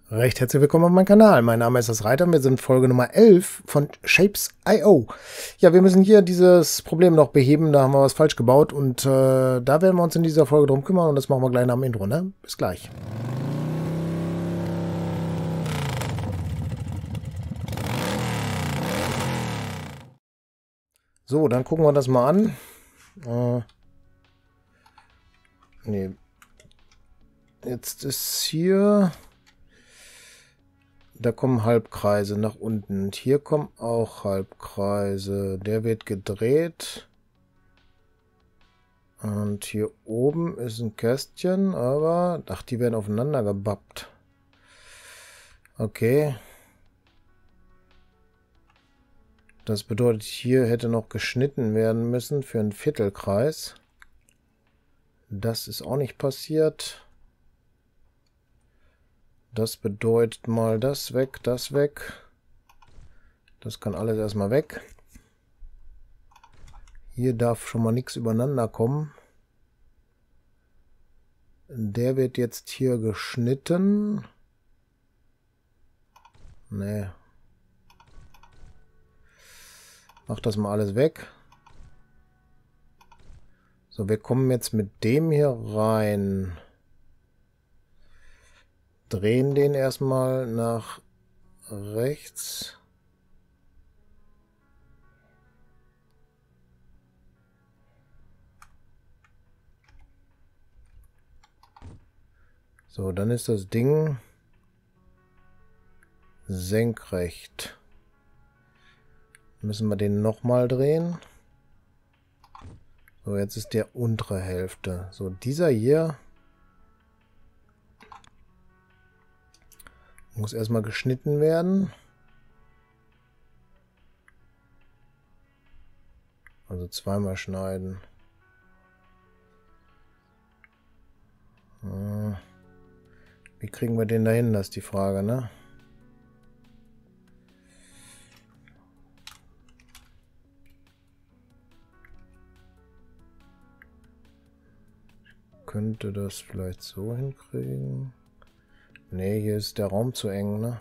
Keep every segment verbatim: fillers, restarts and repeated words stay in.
Recht herzlich willkommen auf meinem Kanal. Mein Name ist das Reiter und wir sind Folge Nummer elf von Shapes Punkt i o. Ja, wir müssen hier dieses Problem noch beheben. Da haben wir was falsch gebaut und äh, da werden wir uns in dieser Folge drum kümmern und das machen wir gleich nach dem Intro, ne? Bis gleich. So, dann gucken wir das mal an. Äh, nee. Jetzt ist hier... Da kommen Halbkreise nach unten. Und hier kommen auch Halbkreise. Der wird gedreht. Und hier oben ist ein Kästchen, aber... Ach, die werden aufeinander gebappt. Okay. Das bedeutet, hier hätte noch geschnitten werden müssen für einen Viertelkreis. Das ist auch nicht passiert. Das bedeutet mal das weg, das weg. Das kann alles erstmal weg. Hier darf schon mal nichts übereinander kommen. Der wird jetzt hier geschnitten. Nee. Mach das mal alles weg. So, wir kommen jetzt mit dem hier rein. Drehen den erstmal nach rechts. So, dann ist das Ding senkrecht. Müssen wir den nochmal drehen. So, jetzt ist der untere Hälfte. So, dieser hier muss erstmal geschnitten werden. Also zweimal schneiden. Wie kriegen wir den da hin? Das ist die Frage, ne? Ich könnte das vielleicht so hinkriegen. Ne, hier ist der Raum zu eng, ne?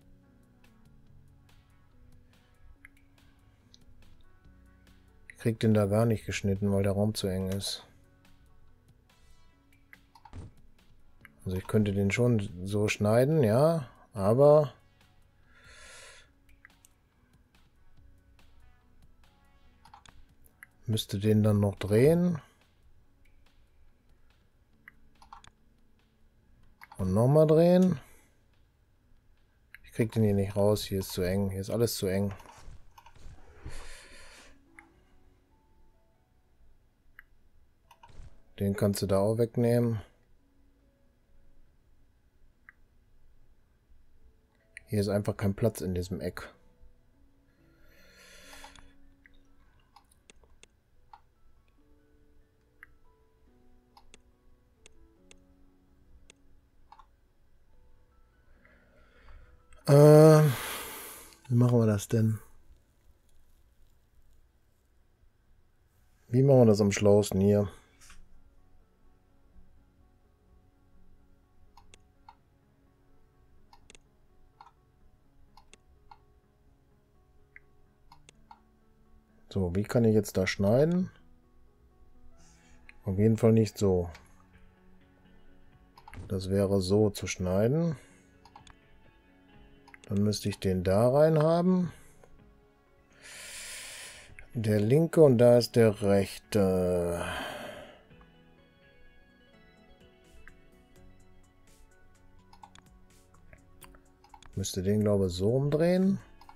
Ich krieg den da gar nicht geschnitten, weil der Raum zu eng ist. Also ich könnte den schon so schneiden, ja, aber... Müsste den dann noch drehen. Und nochmal drehen. Ich krieg den hier nicht raus. Hier ist zu eng. Hier ist alles zu eng. Den kannst du da auch wegnehmen. Hier ist einfach kein Platz in diesem Eck. Äh, wie machen wir das denn? Wie machen wir das am schlausten hier? So, wie kann ich jetzt da schneiden? Auf jeden Fall nicht so. Das wäre so zu schneiden. Dann müsste ich den da rein haben. Der linke und da ist der rechte. Müsste den, glaube ich, so umdrehen.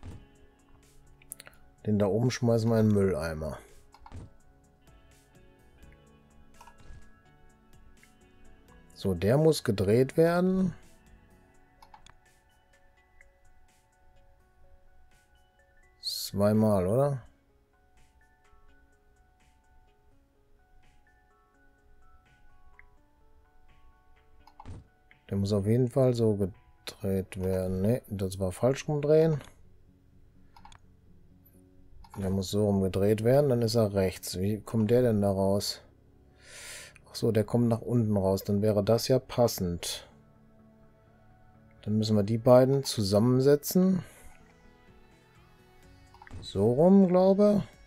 Den da oben schmeißen wir in den Mülleimer. So, der muss gedreht werden. Zweimal, oder? Der muss auf jeden Fall so gedreht werden. Ne, das war falsch rumdrehen. Der muss so rumgedreht werden, dann ist er rechts. Wie kommt der denn da raus? Ach so, der kommt nach unten raus. Dann wäre das ja passend. Dann müssen wir die beiden zusammensetzen. So rum, glaube ich.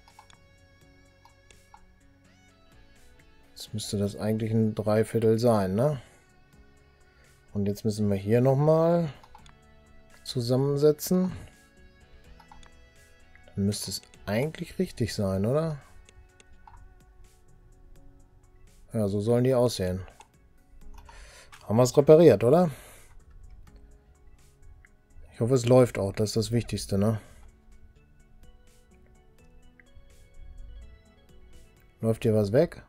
Jetzt müsste das eigentlich ein Dreiviertel sein, ne? Und jetzt müssen wir hier nochmal zusammensetzen. Dann müsste es eigentlich richtig sein, oder? Ja, so sollen die aussehen. Haben wir es repariert, oder? Ich hoffe, es läuft auch. Das ist das Wichtigste, ne? Läuft hier was weg?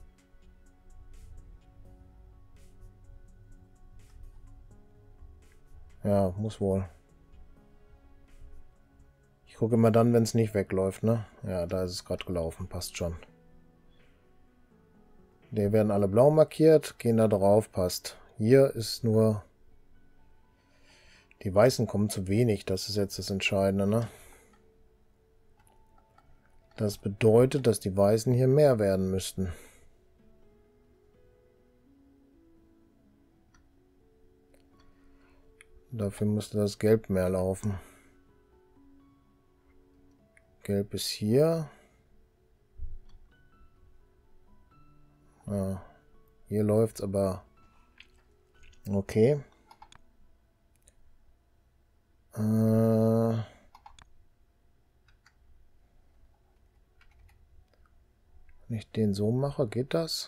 Ja, muss wohl. Ich gucke immer dann, wenn es nicht wegläuft, ne? Ja, da ist es gerade gelaufen. Passt schon. Die werden alle blau markiert. Gehen da drauf. Passt. Hier ist nur... Die Weißen kommen zu wenig. Das ist jetzt das Entscheidende, ne? Das bedeutet, dass die Weißen hier mehr werden müssten. Dafür müsste das Gelb mehr laufen. Gelb ist hier. Ja, hier läuft es aber okay. Äh, wenn ich den so mache, geht das?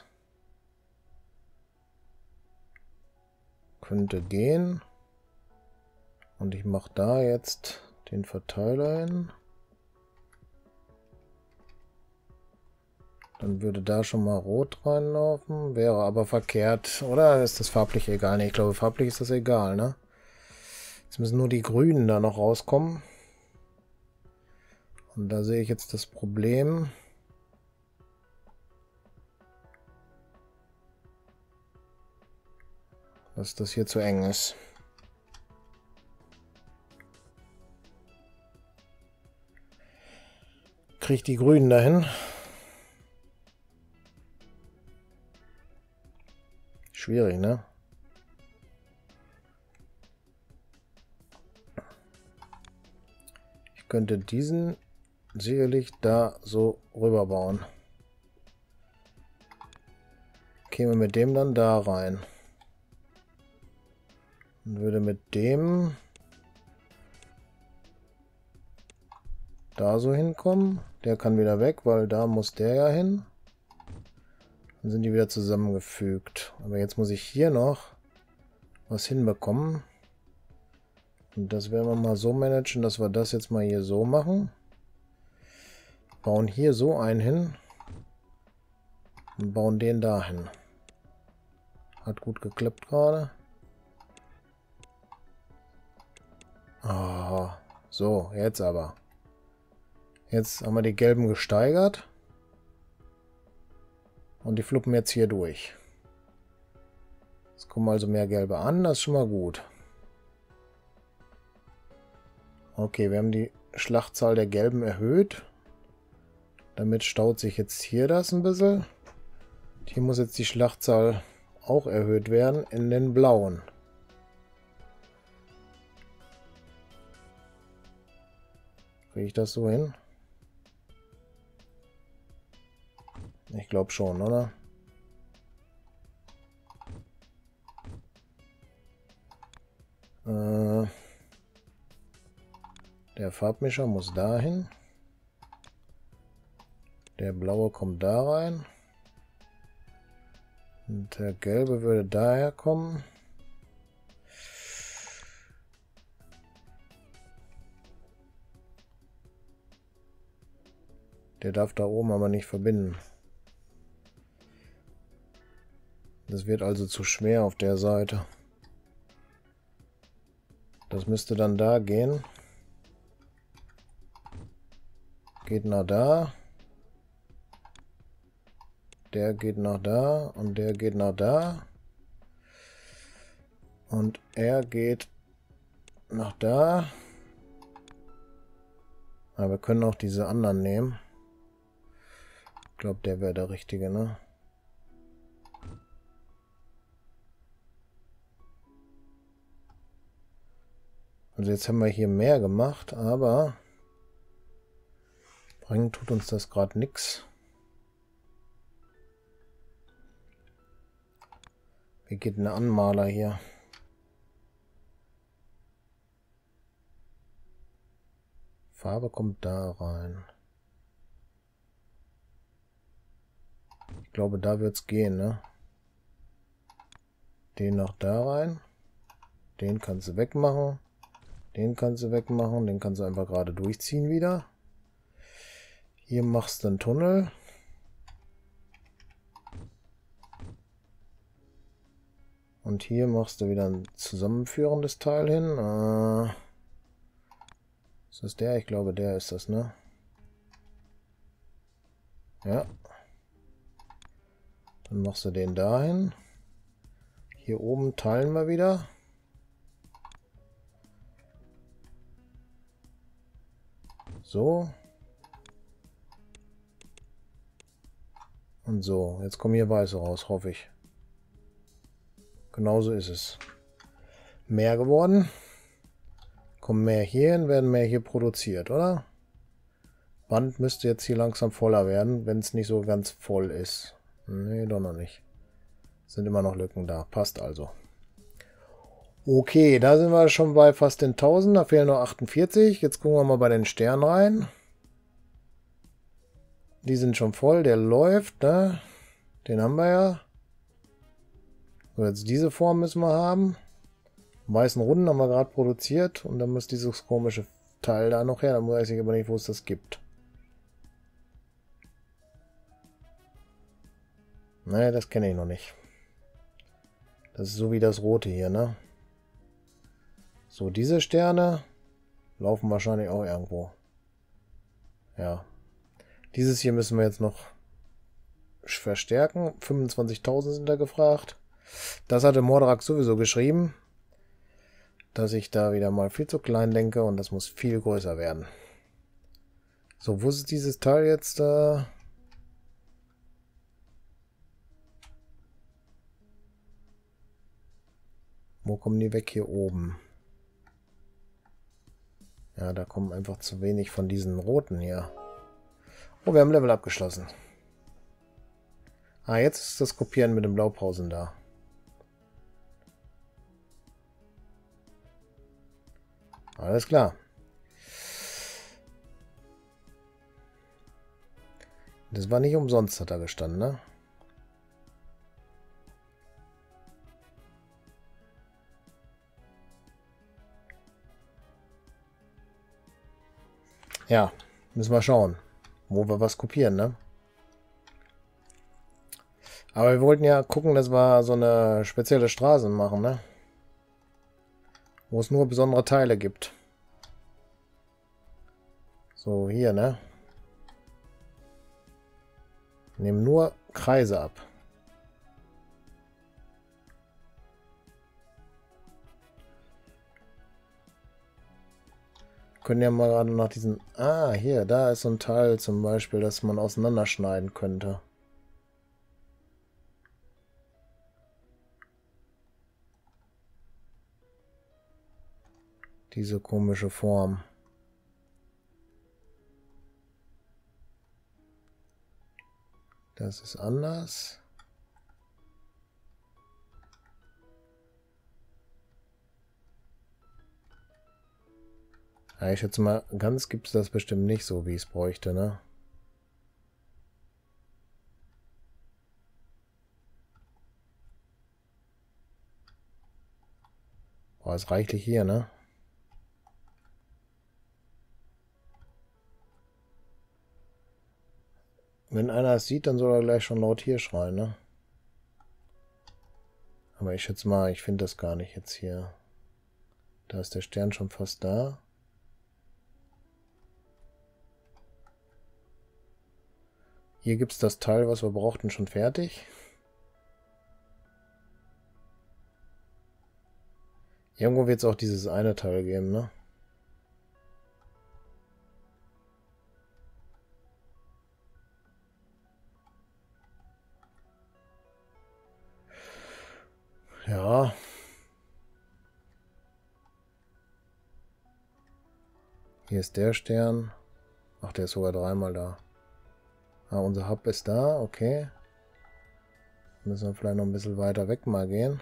Könnte gehen. Und ich mache da jetzt den Verteiler hin. Dann würde da schon mal rot reinlaufen. Wäre aber verkehrt. Oder ist das farblich egal? Ne, ich glaube, farblich ist das egal, ne? Jetzt müssen nur die Grünen da noch rauskommen. Und da sehe ich jetzt das Problem. Dass das hier zu eng ist. Kriege ich die Grünen dahin? Schwierig, ne? Ich könnte diesen sicherlich da so rüber bauen. Käme mit dem dann da rein. Und würde mit dem da so hinkommen. Der kann wieder weg, weil da muss der ja hin. Dann sind die wieder zusammengefügt. Aber jetzt muss ich hier noch was hinbekommen. Und das werden wir mal so managen, dass wir das jetzt mal hier so machen. Bauen hier so einen hin. Und bauen den da hin. Hat gut geklappt gerade. Ah, so, jetzt aber. Jetzt haben wir die gelben gesteigert. Und die fluppen jetzt hier durch. Es kommen also mehr gelbe an, das ist schon mal gut. Okay, wir haben die Schlachtzahl der gelben erhöht. Damit staut sich jetzt hier das ein bisschen. Hier muss jetzt die Schlachtzahl auch erhöht werden in den blauen. Kriege ich das so hin? Ich glaube schon, oder? Äh, der Farbmischer muss dahin. Der blaue kommt da rein. Und der gelbe würde daher kommen. Der darf da oben aber nicht verbinden. Das wird also zu schwer auf der Seite. Das müsste dann da gehen. Geht nach da. Der geht nach da und der geht nach da. Und er geht nach da. Aber wir können auch diese anderen nehmen. Ich glaube, der wäre der richtige, ne? Also jetzt haben wir hier mehr gemacht, aber bringen tut uns das gerade nichts. Wie geht denn der Anmaler hier? Farbe kommt da rein. Ich glaube, da wird es gehen, ne? Den noch da rein. Den kannst du wegmachen. Den kannst du wegmachen. Den kannst du einfach gerade durchziehen wieder. Hier machst du einen Tunnel. Und hier machst du wieder ein zusammenführendes Teil hin. Äh, ist das der? Ich glaube, der ist das, ne? Ja. Dann machst du den dahin. Hier oben teilen wir wieder. So. Und so. Jetzt kommen hier weiße raus, hoffe ich. Genauso ist es. Mehr geworden. Kommen mehr hier hin, werden mehr hier produziert, oder? Band müsste jetzt hier langsam voller werden, wenn es nicht so ganz voll ist. Nee, doch noch nicht. Sind immer noch Lücken da. Passt also. Okay, da sind wir schon bei fast den tausend. Da fehlen noch achtundvierzig. Jetzt gucken wir mal bei den Sternen rein. Die sind schon voll. Der läuft, ne? Den haben wir ja. So, jetzt diese Form müssen wir haben. Weißen Runden haben wir gerade produziert. Und dann muss dieses komische Teil da noch her. Da weiß ich aber nicht, wo es das gibt. Ne, das kenne ich noch nicht. Das ist so wie das rote hier, ne? So, diese Sterne laufen wahrscheinlich auch irgendwo. Ja. Dieses hier müssen wir jetzt noch verstärken. fünfundzwanzigtausend sind da gefragt. Das hatte Mordrak sowieso geschrieben, dass ich da wieder mal viel zu klein denke und das muss viel größer werden. So, wo ist dieses Teil jetzt? Äh wo kommen die weg? Hier oben. Ja, da kommen einfach zu wenig von diesen roten hier. Oh, wir haben Level abgeschlossen. Ah, jetzt ist das Kopieren mit den Blaupausen da. Alles klar. Das war nicht umsonst, hat da gestanden, ne? Ja, müssen wir schauen, wo wir was kopieren, ne? Aber wir wollten ja gucken, dass wir so eine spezielle Straße machen, ne? Wo es nur besondere Teile gibt. So, hier, ne? Nehmen nur Kreise ab. Können ja mal gerade nach diesen... Ah, hier, da ist so ein Teil zum Beispiel, das man auseinanderschneiden könnte. Diese komische Form. Das ist anders. Ja, ich schätze mal, ganz gibt es das bestimmt nicht so, wie es bräuchte, ne? Boah, ist reichlich hier, ne? Wenn einer es sieht, dann soll er gleich schon laut hier schreien, ne? Aber ich schätze mal, ich finde das gar nicht jetzt hier. Da ist der Stern schon fast da. Hier gibt es das Teil, was wir brauchten, schon fertig. Irgendwo wird es auch dieses eine Teil geben, ne? Ja. Hier ist der Stern. Ach, der ist sogar dreimal da. Ah, unser Hub ist da, okay. Müssen wir vielleicht noch ein bisschen weiter weg mal gehen.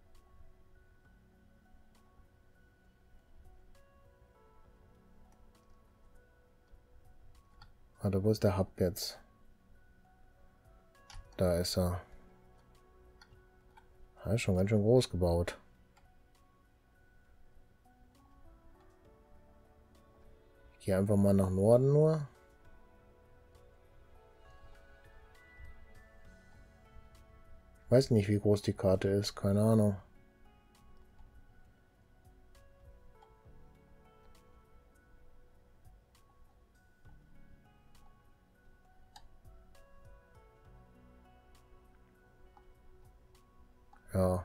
Warte, wo ist der Hub jetzt? Da ist er. Er ist schon ganz schön groß gebaut. Ich gehe einfach mal nach Norden nur. Ich weiß nicht, wie groß die Karte ist. Keine Ahnung. Ja.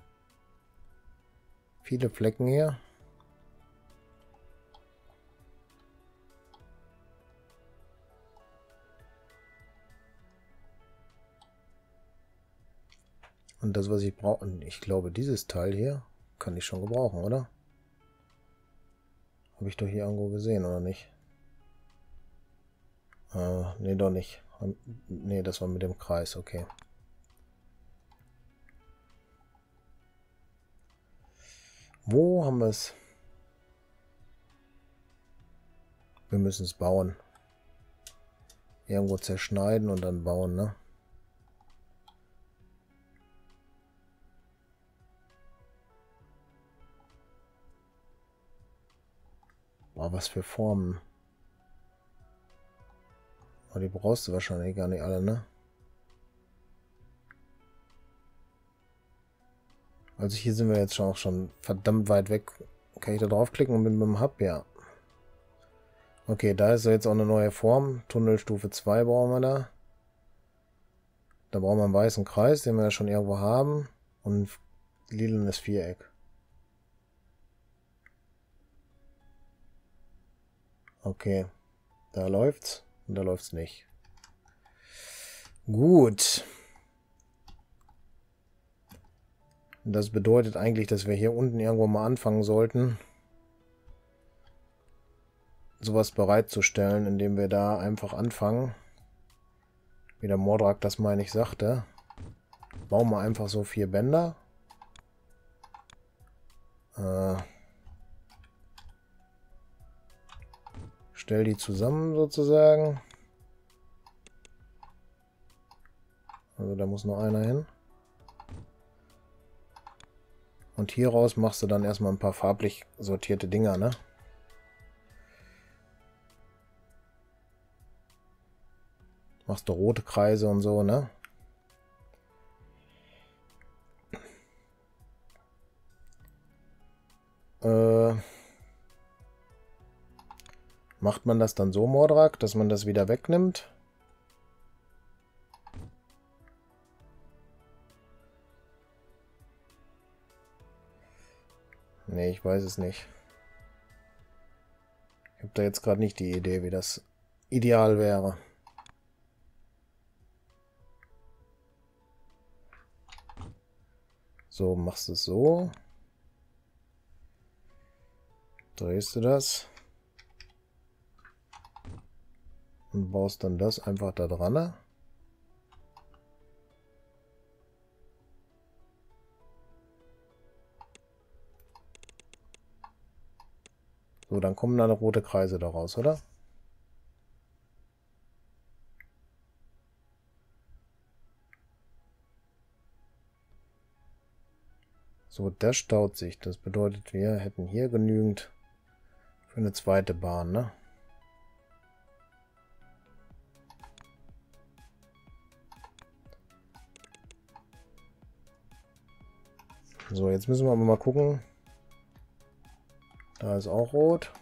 Viele Flecken hier. Und das, was ich brauche, ich glaube, dieses Teil hier kann ich schon gebrauchen, oder? Habe ich doch hier irgendwo gesehen, oder nicht? Äh, nee, doch nicht. Nee, das war mit dem Kreis, okay. Wo haben wir es? Wir müssen es bauen. Irgendwo zerschneiden und dann bauen, ne? Boah, was für Formen. Aber die brauchst du wahrscheinlich gar nicht alle, ne? Also hier sind wir jetzt schon auch schon verdammt weit weg. Kann ich da draufklicken und bin mit dem Hub? Ja. Okay, da ist jetzt auch eine neue Form. Tunnelstufe zwei brauchen wir da. Da brauchen wir einen weißen Kreis, den wir ja schon irgendwo haben. Und ein lilanes Viereck. Okay. Da läuft's und da läuft's nicht. Gut. Das bedeutet eigentlich, dass wir hier unten irgendwo mal anfangen sollten, sowas bereitzustellen, indem wir da einfach anfangen. Wie der Mordrak das, meine ich, sagte. Bauen wir einfach so vier Bänder. Äh, stell die zusammen sozusagen. Also da muss noch einer hin. Und hieraus machst du dann erstmal ein paar farblich sortierte Dinger, ne? Machst du rote Kreise und so, ne? Äh, macht man das dann so, Mordrak, dass man das wieder wegnimmt? Nee, ich weiß es nicht. Ich habe da jetzt gerade nicht die Idee, wie das ideal wäre. So, machst du es so. Drehst du das. Und baust dann das einfach da dran. Ne? So, dann kommen da noch rote Kreise daraus, oder? So, das staut sich. Das bedeutet, wir hätten hier genügend für eine zweite Bahn, ne? So, jetzt müssen wir aber mal gucken. Da ist auch rot.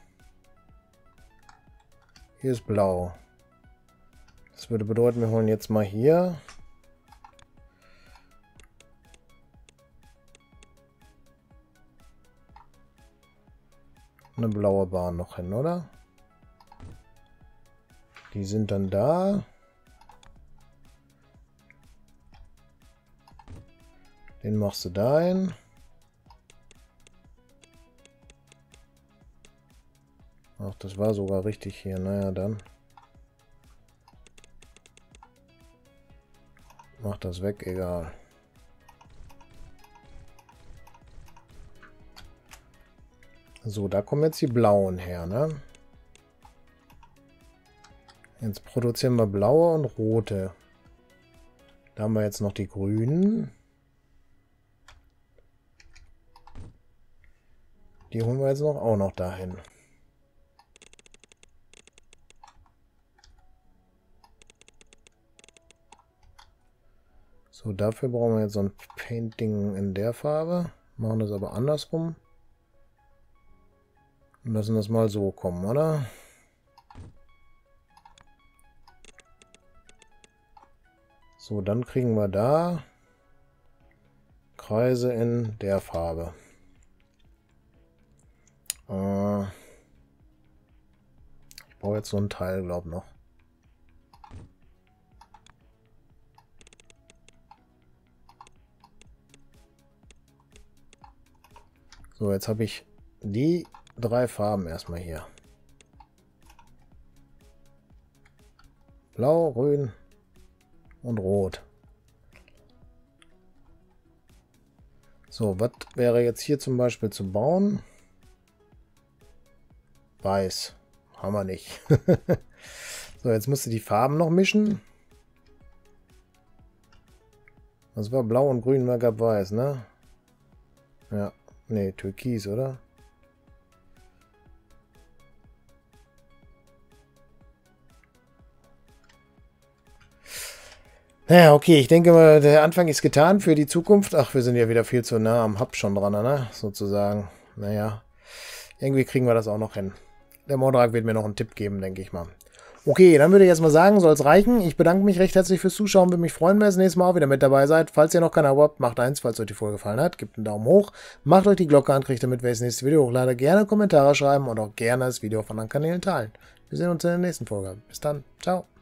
Hier ist blau. Das würde bedeuten, wir holen jetzt mal hier eine blaue Bahn noch hin, oder? Die sind dann da. Den machst du da hin. Ach, das war sogar richtig hier. Naja, dann. Mach das weg, egal. So, da kommen jetzt die blauen her, ne? Jetzt produzieren wir blaue und rote. Da haben wir jetzt noch die grünen. Die holen wir jetzt noch auch noch dahin. So, dafür brauchen wir jetzt so ein Painting in der Farbe. Machen das aber andersrum. Und lassen das mal so kommen, oder? So, dann kriegen wir da Kreise in der Farbe. Äh, ich brauche jetzt so ein Teil, glaube ich, noch. So, jetzt habe ich die drei Farben erstmal hier. Blau, Grün und Rot. So, was wäre jetzt hier zum Beispiel zu bauen? Weiß. Haben wir nicht. So, jetzt musst du die Farben noch mischen. Das war Blau und Grün, mehr gab Weiß, ne? Ja. Ne, Türkis, oder? Naja, okay, ich denke mal, der Anfang ist getan für die Zukunft. Ach, wir sind ja wieder viel zu nah am Hub schon dran, ne? Sozusagen. Naja, irgendwie kriegen wir das auch noch hin. Der Mordrag wird mir noch einen Tipp geben, denke ich mal. Okay, dann würde ich jetzt mal sagen, soll es reichen. Ich bedanke mich recht herzlich fürs Zuschauen. Würde mich freuen, wenn ihr das nächste Mal auch wieder mit dabei seid. Falls ihr noch kein Abo habt, macht eins. Falls euch die Folge gefallen hat, gebt einen Daumen hoch. Macht euch die Glocke an, kriegt damit, wenn ich das nächste Video hochlade. Gerne Kommentare schreiben und auch gerne das Video auf anderen Kanälen teilen. Wir sehen uns in der nächsten Folge. Bis dann. Ciao.